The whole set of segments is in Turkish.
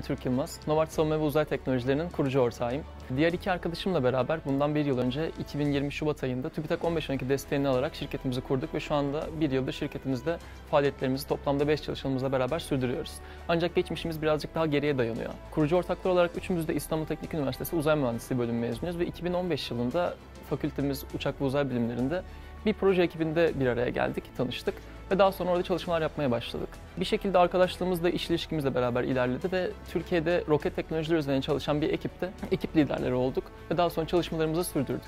Türk Yılmaz, Novart Savunma ve Uzay Teknolojilerinin kurucu ortağıyım. Diğer iki arkadaşımla beraber bundan bir yıl önce 2020 Şubat ayında TÜBİTAK 1512 desteğini alarak şirketimizi kurduk ve şu anda bir yıldır şirketimizde faaliyetlerimizi toplamda 5 çalışanımızla beraber sürdürüyoruz. Ancak geçmişimiz birazcık daha geriye dayanıyor. Kurucu ortaklar olarak üçümüz de İstanbul Teknik Üniversitesi Uzay Mühendisliği bölümü mezunuyuz ve 2015 yılında fakültemiz Uçak ve Uzay Bilimlerinde bir proje ekibinde bir araya geldik, tanıştık ve daha sonra orada çalışmalar yapmaya başladık. Bir şekilde arkadaşlığımız da iş ilişkimizle beraber ilerledi ve Türkiye'de roket teknolojileri üzerine çalışan bir ekipte ekip liderleri olduk ve daha sonra çalışmalarımızı sürdürdük.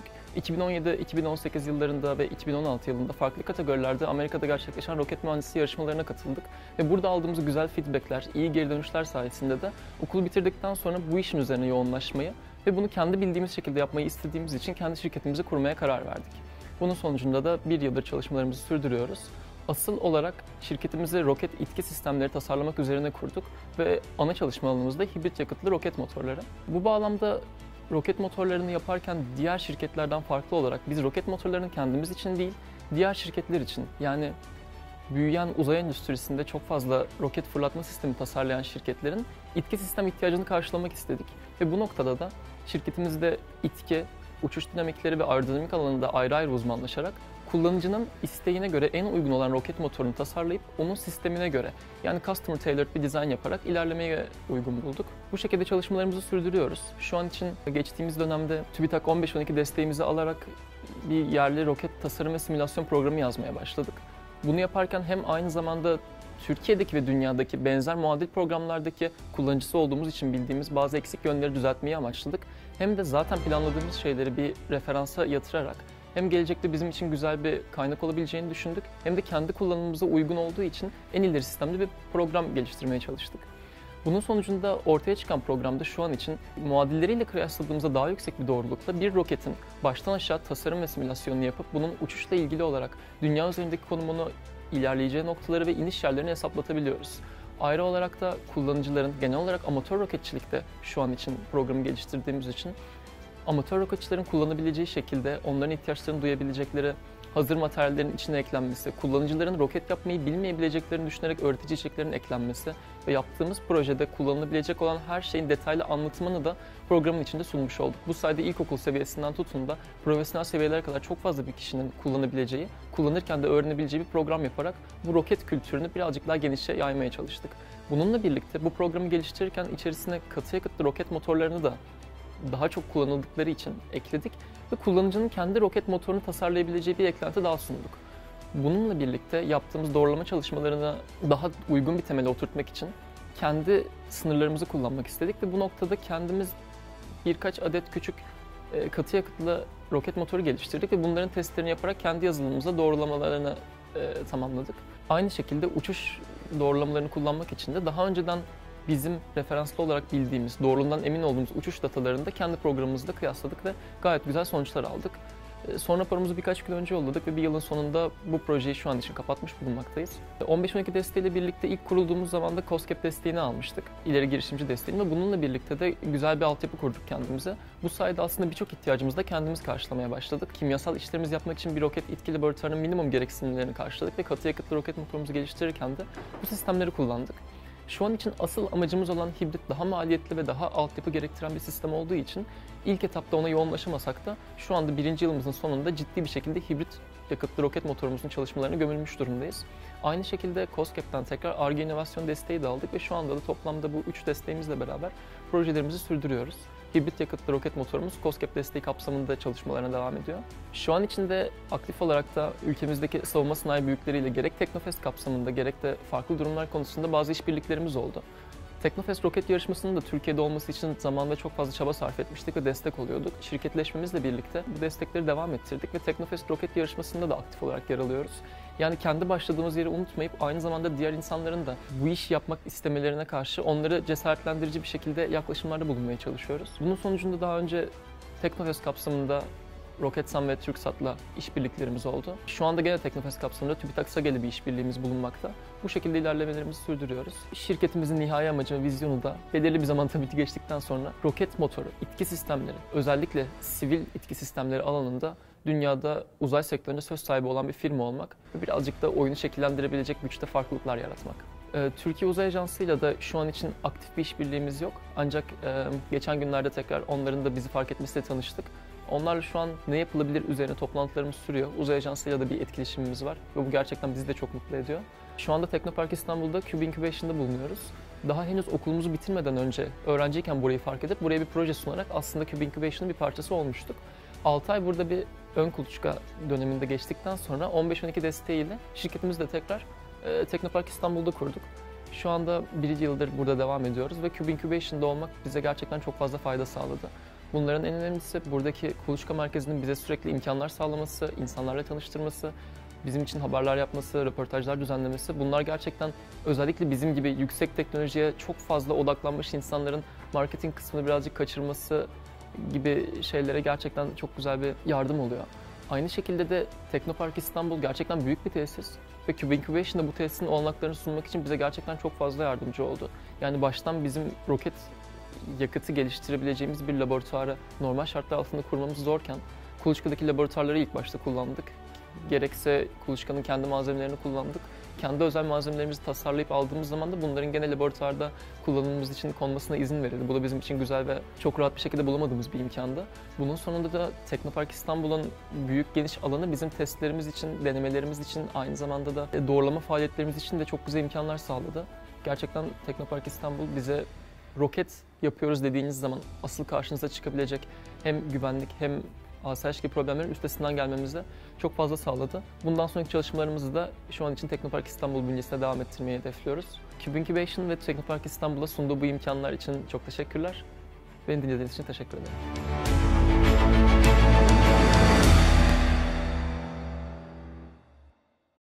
2017-2018 yıllarında ve 2016 yılında farklı kategorilerde Amerika'da gerçekleşen roket mühendisliği yarışmalarına katıldık ve burada aldığımız güzel feedbackler, iyi geri dönüşler sayesinde de okulu bitirdikten sonra bu işin üzerine yoğunlaşmayı ve bunu kendi bildiğimiz şekilde yapmayı istediğimiz için kendi şirketimizi kurmaya karar verdik. Bunun sonucunda da bir yıldır çalışmalarımızı sürdürüyoruz. Asıl olarak şirketimizi roket itki sistemleri tasarlamak üzerine kurduk ve ana çalışma alanımız da hibrit yakıtlı roket motorları. Bu bağlamda roket motorlarını yaparken diğer şirketlerden farklı olarak biz roket motorlarını kendimiz için değil, diğer şirketler için, yani büyüyen uzay endüstrisinde çok fazla roket fırlatma sistemi tasarlayan şirketlerin itki sistem ihtiyacını karşılamak istedik. Ve bu noktada da şirketimizde itki, uçuş dinamikleri ve aerodinamik alanında ayrı ayrı uzmanlaşarak kullanıcının isteğine göre en uygun olan roket motorunu tasarlayıp onun sistemine göre, yani customer tailored bir dizayn yaparak ilerlemeye uygun bulduk. Bu şekilde çalışmalarımızı sürdürüyoruz. Şu an için geçtiğimiz dönemde TÜBİTAK 1512 desteğimizi alarak bir yerli roket tasarım ve simülasyon programı yazmaya başladık. Bunu yaparken hem aynı zamanda Türkiye'deki ve dünyadaki benzer muadil programlardaki kullanıcısı olduğumuz için bildiğimiz bazı eksik yönleri düzeltmeyi amaçladık. Hem de zaten planladığımız şeyleri bir referansa yatırarak hem gelecekte bizim için güzel bir kaynak olabileceğini düşündük, hem de kendi kullanımımıza uygun olduğu için en ileri sistemli bir program geliştirmeye çalıştık. Bunun sonucunda ortaya çıkan programda şu an için muadilleriyle kıyasladığımızda daha yüksek bir doğrulukla bir roketin baştan aşağı tasarım ve simülasyonunu yapıp bunun uçuşla ilgili olarak dünya üzerindeki konumunu, ilerleyeceği noktaları ve iniş yerlerini hesaplatabiliyoruz. Ayrı olarak da kullanıcıların genel olarak amatör roketçilikte şu an için programı geliştirdiğimiz için amatör roketçilerin kullanabileceği şekilde onların ihtiyaçlarını duyabilecekleri hazır materyallerin içine eklenmesi, kullanıcıların roket yapmayı bilmeyebileceklerini düşünerek öğretici içeriklerin eklenmesi ve yaptığımız projede kullanılabilecek olan her şeyin detaylı anlatımını da programın içinde sunmuş olduk. Bu sayede ilkokul seviyesinden tutun da profesyonel seviyelere kadar çok fazla bir kişinin kullanabileceği, kullanırken de öğrenebileceği bir program yaparak bu roket kültürünü birazcık daha genişe yaymaya çalıştık. Bununla birlikte bu programı geliştirirken içerisine katı yakıtlı roket motorlarını da daha çok kullanıldıkları için ekledik ve kullanıcının kendi roket motorunu tasarlayabileceği bir eklenti daha sunduk. Bununla birlikte yaptığımız doğrulama çalışmalarına daha uygun bir temele oturtmak için kendi sınırlarımızı kullanmak istedik ve bu noktada kendimiz birkaç adet küçük katı yakıtlı roket motoru geliştirdik ve bunların testlerini yaparak kendi yazılımımıza doğrulamalarını tamamladık. Aynı şekilde uçuş doğrulamalarını kullanmak için de daha önceden bizim referanslı olarak bildiğimiz, doğruluğundan emin olduğumuz uçuş datalarını da kendi programımızda kıyasladık ve gayet güzel sonuçlar aldık. Son raporumuzu birkaç gün önce yolladık ve bir yılın sonunda bu projeyi şu an için kapatmış bulunmaktayız. 1512 desteğiyle birlikte ilk kurulduğumuz zaman da COSGAP desteğini almıştık. İleri girişimci desteğini ve bununla birlikte de güzel bir altyapı kurduk kendimize. Bu sayede aslında birçok ihtiyacımızı da kendimiz karşılamaya başladık. Kimyasal işlerimizi yapmak için bir roket itki laboratuvarının minimum gereksinimlerini karşıladık ve katı yakıtlı roket motorumuzu geliştirirken de bu sistemleri kullandık. Şu an için asıl amacımız olan hibrit daha maliyetli ve daha altyapı gerektiren bir sistem olduğu için ilk etapta ona yoğunlaşamasak da şu anda birinci yılımızın sonunda ciddi bir şekilde hibrit yakıtlı roket motorumuzun çalışmalarına gömülmüş durumdayız. Aynı şekilde COSGAP'ten tekrar Ar-Ge inovasyon desteği de aldık ve şu anda da toplamda bu 3 desteğimizle beraber projelerimizi sürdürüyoruz. Hibrit yakıtlı roket motorumuz COSGAP desteği kapsamında çalışmalarına devam ediyor. Şu an içinde aktif olarak da ülkemizdeki savunma sanayi büyükleriyle gerek Teknofest kapsamında gerek de farklı durumlar konusunda bazı işbirliklerimiz oldu. Teknofest roket yarışmasının da Türkiye'de olması için zamanında çok fazla çaba sarf etmiştik ve destek oluyorduk. Şirketleşmemizle birlikte bu destekleri devam ettirdik ve Teknofest roket yarışmasında da aktif olarak yer alıyoruz. Yani kendi başladığımız yeri unutmayıp aynı zamanda diğer insanların da bu işi yapmak istemelerine karşı onları cesaretlendirici bir şekilde yaklaşımlarda bulunmaya çalışıyoruz. Bunun sonucunda daha önce Teknofest kapsamında Roketsan ve TürkSat'la işbirliklerimiz oldu. Şu anda gene Teknofest kapsamında TÜBİTAK SAGE'li bir işbirliğimiz bulunmakta. Bu şekilde ilerlemelerimizi sürdürüyoruz. Şirketimizin nihai amacı ve vizyonu da belirli bir zaman tabii ki geçtikten sonra roket motoru, itki sistemleri, özellikle sivil itki sistemleri alanında dünyada uzay sektöründe söz sahibi olan bir firma olmak ve birazcık da oyunu şekillendirebilecek güçte farklılıklar yaratmak. Türkiye Uzay Ajansı'yla da şu an için aktif bir işbirliğimiz yok. Ancak geçen günlerde tekrar onların da bizi fark etmesiyle tanıştık. Onlarla şu an ne yapılabilir üzerine toplantılarımız sürüyor. Uzay Ajansı'yla da bir etkileşimimiz var ve bu gerçekten bizi de çok mutlu ediyor. Şu anda Teknopark İstanbul'da Cube Incubation'da bulunuyoruz. Daha henüz okulumuzu bitirmeden önce öğrenciyken burayı fark edip buraya bir proje sunarak aslında Cube Incubation'ın bir parçası olmuştuk. 6 ay burada bir ön kuluçka döneminde geçtikten sonra 15-12 desteğiyle şirketimizi de tekrar Teknopark İstanbul'da kurduk. Şu anda 1 yıldır burada devam ediyoruz ve Cube Incubation'da olmak bize gerçekten çok fazla fayda sağladı. Bunların en önemlisi buradaki kuluçka merkezinin bize sürekli imkanlar sağlaması, insanlarla tanıştırması, bizim için haberler yapması, röportajlar düzenlemesi. Bunlar gerçekten özellikle bizim gibi yüksek teknolojiye çok fazla odaklanmış insanların marketing kısmını birazcık kaçırması gibi şeylere gerçekten çok güzel bir yardım oluyor. Aynı şekilde de Teknopark İstanbul gerçekten büyük bir tesis ve Cube Incubation'da bu tesisin olanaklarını sunmak için bize gerçekten çok fazla yardımcı oldu. Yani baştan bizim roket yakıtı geliştirebileceğimiz bir laboratuvarı normal şartlar altında kurmamız zorken kuluçkadaki laboratuvarları ilk başta kullandık. Gerekse kuluçkanın kendi malzemelerini kullandık. Kendi özel malzemelerimizi tasarlayıp aldığımız zaman da bunların gene laboratuvarda kullanımımız için konmasına izin verildi. Bu da bizim için güzel ve çok rahat bir şekilde bulamadığımız bir imkandı. Bunun sonunda da Teknopark İstanbul'un büyük geniş alanı bizim testlerimiz için, denemelerimiz için, aynı zamanda da doğrulama faaliyetlerimiz için de çok güzel imkanlar sağladı. Gerçekten Teknopark İstanbul bize roket yapıyoruz dediğiniz zaman asıl karşınıza çıkabilecek hem güvenlik hem asayiş gibi problemlerin üstesinden gelmemize çok fazla sağladı. Bundan sonraki çalışmalarımızı da şu an için Teknopark İstanbul bünyesinde devam ettirmeyi hedefliyoruz. Cube Incubation ve Teknopark İstanbul'a sunduğu bu imkanlar için çok teşekkürler. Beni dinlediğiniz için teşekkür ederim.